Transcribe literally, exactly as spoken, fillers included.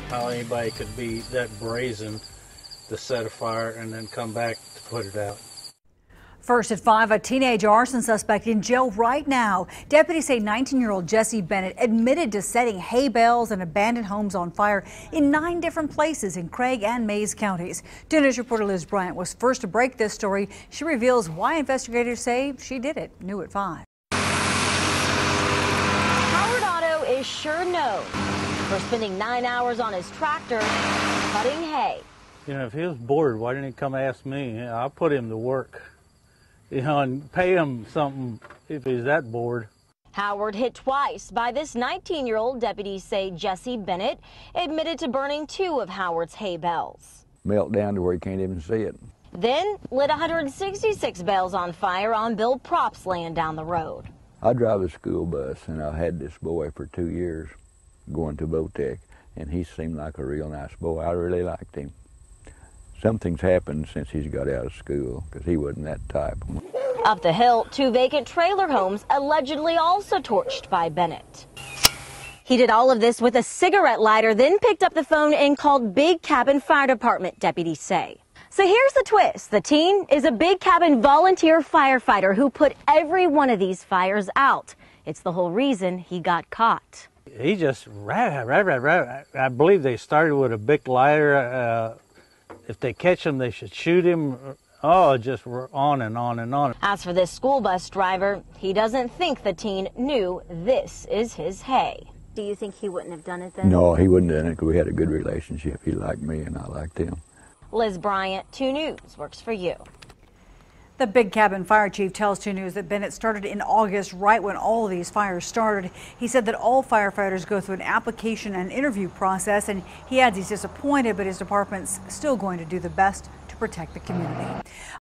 how anybody could be that brazen to set a fire and then come back to put it out. First at five, a teenage arson suspect in jail right now. Deputies say nineteen-year-old Jesse Bennett admitted to setting hay bales and abandoned homes on fire in nine different places in Craig and Mays counties. two News reporter Liz Bryant was first to break this story. She reveals why investigators say she did it. New at five. Howard Otto is sure known for spending nine hours on his tractor cutting hay. You know, if he was bored, why didn't he come ask me? I'll put him to work. You know, and pay him something if he's that bored. Howard hit twice by this nineteen-year-old. Deputies say Jesse Bennett admitted to burning two of Howard's hay bales. Melt down to where you can't even see it. Then lit one hundred sixty-six bales on fire on Bill Prop's land down the road. I drive a school bus, and I had this boy for two years going to Votech, and he seemed like a real nice boy. I really liked him. Something's happened since he's got out of school, because he wasn't that type. Up the hill, two vacant trailer homes allegedly also torched by Bennett. He did all of this with a cigarette lighter, then picked up the phone and called Big Cabin Fire Department, deputies say. So here's the twist. The teen is a Big Cabin volunteer firefighter who put every one of these fires out. It's the whole reason he got caught. He just, rah, rah, rah, rah. I believe they started with a big lighter. Uh, If they catch him, they should shoot him. Oh, just on and on and on. As for this school bus driver, he doesn't think the teen knew this is his hay. Do you think he wouldn't have done it then? No, he wouldn't have done it because we had a good relationship. He liked me and I liked him. Liz Bryant, two News, works for you. The Big Cabin fire chief tells two News that Bennett started in August, right when all of these fires started. He said that all firefighters go through an application and interview process, and he adds he's disappointed, but his department's still going to do the best to protect the community.